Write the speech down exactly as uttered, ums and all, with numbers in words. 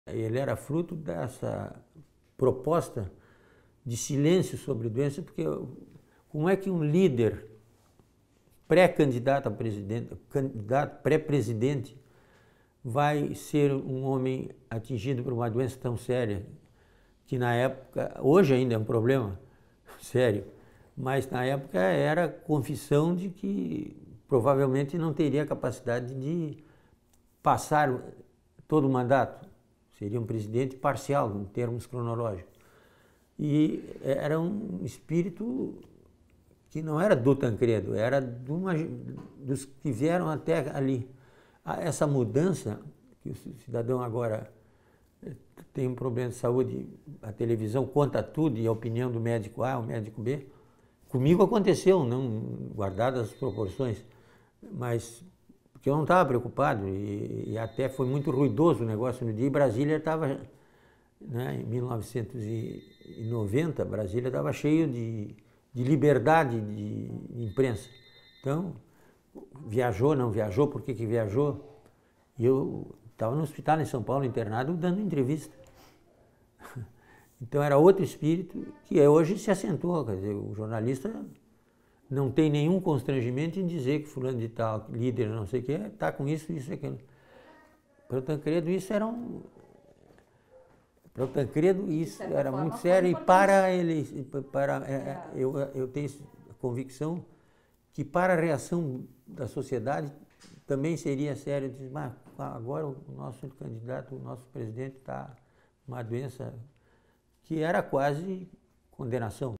Ele era fruto dessa proposta de silêncio sobre doença, porque como é que um líder pré-candidato a presidente, candidato pré-presidente, vai ser um homem atingido por uma doença tão séria, que na época, hoje ainda é um problema sério, mas na época era confissão de que provavelmente não teria capacidade de passar todo o mandato. Seria um presidente parcial, em termos cronológicos. E era um espírito que não era do Tancredo, era de uma, dos que vieram até ali. Essa mudança, que o cidadão agora tem um problema de saúde, a televisão conta tudo e a opinião do médico A, o médico B, comigo aconteceu, não guardadas as proporções, mas porque eu não estava preocupado e, e até foi muito ruidoso o negócio no dia. E Brasília estava, né, em mil novecentos e noventa, Brasília estava cheio de, de liberdade de, de imprensa. Então, viajou, não viajou, por que que viajou? E eu estava no hospital em São Paulo, internado, dando entrevista. Então era outro espírito que hoje se acentuou, quer dizer, o jornalista não tem nenhum constrangimento em dizer que fulano de tal, líder, não sei o que, está com isso, isso e aquilo. Para o Tancredo isso era um... Para o Tancredo isso era muito sério e para ele, para, é, eu, eu tenho a convicção que para a reação da sociedade também seria sério. Diz, mas agora o nosso candidato, o nosso presidente está com uma doença que era quase condenação.